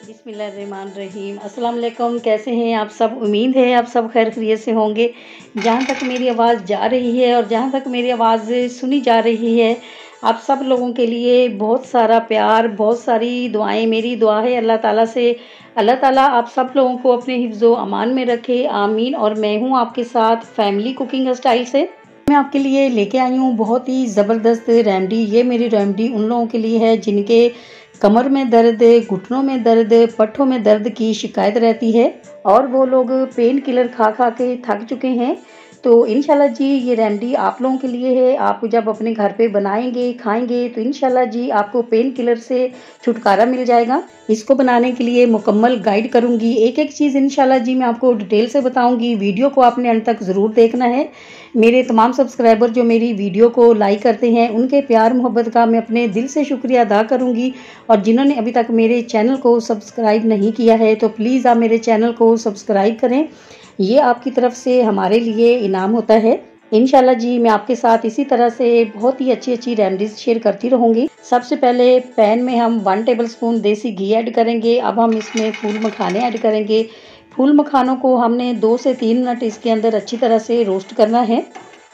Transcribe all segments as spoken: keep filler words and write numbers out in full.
बिस्मिल्लाहिर्रहमानिर्रहीम। अस्सलाम वालेकुम। कैसे हैं आप सब? उम्मीद है आप सब खैर खैरियत से होंगे। जहाँ तक मेरी आवाज़ जा रही है और जहाँ तक मेरी आवाज़ सुनी जा रही है, आप सब लोगों के लिए बहुत सारा प्यार, बहुत सारी दुआएं। मेरी दुआ है अल्लाह ताला से, अल्लाह ताला आप सब लोगों को अपने हिफ्ज़ो अमान में रखे, आमीन। और मैं हूँ आपके साथ फैमिली कुकिंग स्टाइल से। मैं आपके लिए लेके आई हूँ बहुत ही ज़बरदस्त रेमेडी। ये मेरी रेमेडी उन लोगों के लिए है जिनके कमर में दर्द, घुटनों में दर्द, पट्ठों में दर्द की शिकायत रहती है और वो लोग पेन किलर खा खा के थक चुके हैं। तो इंशाल्लाह जी ये रेमेडी आप लोगों के लिए है। आप जब अपने घर पे बनाएंगे, खाएंगे तो इंशाल्लाह जी आपको पेन किलर से छुटकारा मिल जाएगा। इसको बनाने के लिए मुकम्मल गाइड करूंगी, एक एक चीज़ इंशाल्लाह जी मैं आपको डिटेल से बताऊंगी। वीडियो को आपने अंत तक ज़रूर देखना है। मेरे तमाम सब्सक्राइबर जो मेरी वीडियो को लाइक करते हैं, उनके प्यार मोहब्बत का मैं अपने दिल से शुक्रिया अदा करूंगी। और जिन्होंने अभी तक मेरे चैनल को सब्सक्राइब नहीं किया है तो प्लीज़ आप मेरे चैनल को सब्सक्राइब करें। ये आपकी तरफ से हमारे लिए इनाम होता है। इंशाल्लाह जी मैं आपके साथ इसी तरह से बहुत ही अच्छी अच्छी रेमेडीज शेयर करती रहूँगी। सबसे पहले पैन में हम वन टेबल स्पून देसी घी ऐड करेंगे। अब हम इसमें फूल मखाने ऐड करेंगे। फूल मखानों को हमने दो से तीन मिनट इसके अंदर अच्छी तरह से रोस्ट करना है।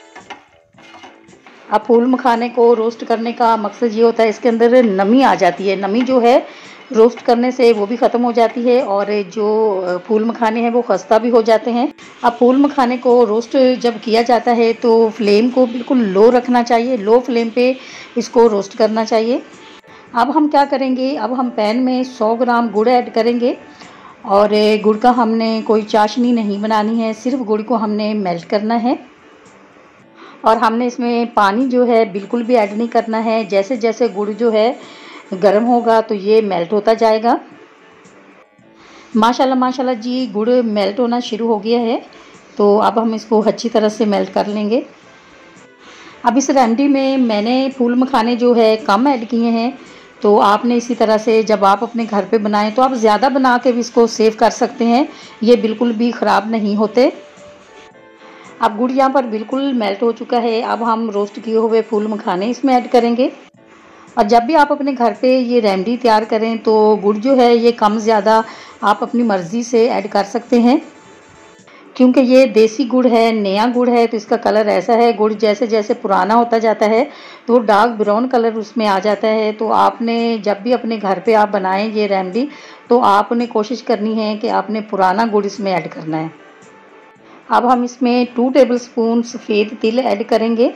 अब फूल मखाने को रोस्ट करने का मकसद ये होता है, इसके अंदर नमी आ जाती है। नमी जो है रोस्ट करने से वो भी ख़त्म हो जाती है और जो फूल मखाने हैं वो खस्ता भी हो जाते हैं। अब फूल मखाने को रोस्ट जब किया जाता है तो फ्लेम को बिल्कुल लो रखना चाहिए, लो फ्लेम पे इसको रोस्ट करना चाहिए। अब हम क्या करेंगे, अब हम पैन में सौ ग्राम गुड़ ऐड करेंगे और गुड़ का हमने कोई चाशनी नहीं बनानी है, सिर्फ गुड़ को हमने मेल्ट करना है। और हमने इसमें पानी जो है बिल्कुल भी ऐड नहीं करना है। जैसे जैसे गुड़ जो है गर्म होगा तो ये मेल्ट होता जाएगा। माशाल्लाह माशाल्लाह जी गुड़ मेल्ट होना शुरू हो गया है। तो अब हम इसको अच्छी तरह से मेल्ट कर लेंगे। अब इस रेमेडी में मैंने फूल मखाने जो है कम ऐड किए हैं। तो आपने इसी तरह से जब आप अपने घर पे बनाएं तो आप ज़्यादा बना के भी इसको सेव कर सकते हैं, ये बिल्कुल भी ख़राब नहीं होते। अब गुड़ यहाँ पर बिल्कुल मेल्ट हो चुका है। अब हम रोस्ट किए हुए फूल मखाने इसमें ऐड करेंगे। और जब भी आप अपने घर पे ये रेमेडी तैयार करें तो गुड़ जो है ये कम ज़्यादा आप अपनी मर्ज़ी से ऐड कर सकते हैं, क्योंकि ये देसी गुड़ है, नया गुड़ है तो इसका कलर ऐसा है। गुड़ जैसे जैसे पुराना होता जाता है तो डार्क ब्राउन कलर उसमें आ जाता है। तो आपने जब भी अपने घर पे आप बनाएं ये रेमेडी तो आपने कोशिश करनी है कि आपने पुराना गुड़ इसमें ऐड करना है। अब हम इसमें टू टेबल स्पून सफ़ेद तिल ऐड करेंगे।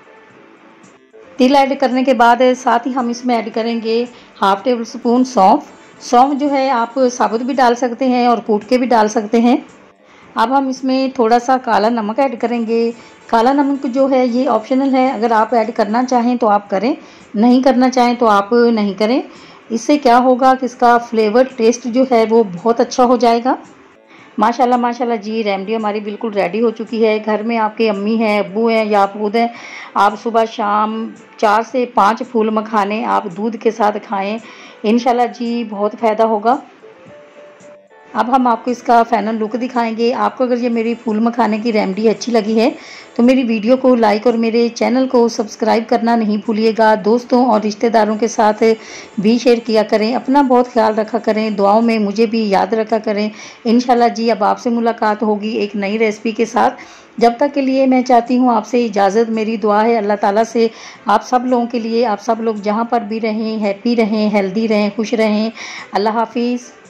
तिल ऐड करने के बाद साथ ही हम इसमें ऐड करेंगे हाफ टेबल स्पून सौंफ। सौंफ जो है आप साबुत भी डाल सकते हैं और कूट के भी डाल सकते हैं। अब हम इसमें थोड़ा सा काला नमक ऐड करेंगे। काला नमक जो है ये ऑप्शनल है, अगर आप ऐड करना चाहें तो आप करें, नहीं करना चाहें तो आप नहीं करें। इससे क्या होगा कि इसका फ्लेवर टेस्ट जो है वो बहुत अच्छा हो जाएगा। माशाल्लाह माशाल्लाह जी रेमेडी हमारी बिल्कुल रेडी हो चुकी है। घर में आपके अम्मी हैं, अब्बू हैं या आप खुद हैं, आप सुबह शाम चार से पाँच फूल मखाने आप दूध के साथ खाएं, इंशाल्लाह जी बहुत फ़ायदा होगा। अब हम आपको इसका फाइनल लुक दिखाएंगे। आपको अगर ये मेरी फूल मखाने की रेमेडी अच्छी लगी है तो मेरी वीडियो को लाइक और मेरे चैनल को सब्सक्राइब करना नहीं भूलिएगा। दोस्तों और रिश्तेदारों के साथ भी शेयर किया करें। अपना बहुत ख्याल रखा करें, दुआओं में मुझे भी याद रखा करें। इंशाल्लाह जी अब आपसे मुलाकात होगी एक नई रेसिपी के साथ। जब तक के लिए मैं चाहती हूँ आपसे इजाज़त। मेरी दुआ है अल्लाह ताला से आप सब लोगों के लिए, आप सब लोग जहाँ पर भी रहें हैप्पी रहें, हेल्दी रहें, खुश रहें। अल्लाह हाफिज़।